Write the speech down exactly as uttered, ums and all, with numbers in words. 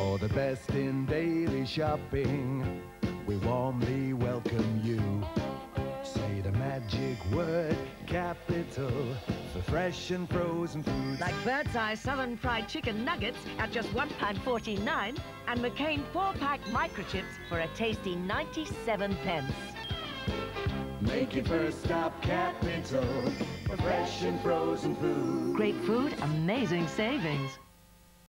For the best in daily shopping, we warmly welcome you. Say the magic word, capital, for fresh and frozen foods. Like Bird's Eye Southern Fried Chicken Nuggets at just one pound forty-nine and McCain four-pack microchips for a tasty ninety-seven pence. Make your first stop Capital for fresh and frozen food. Great food, amazing savings.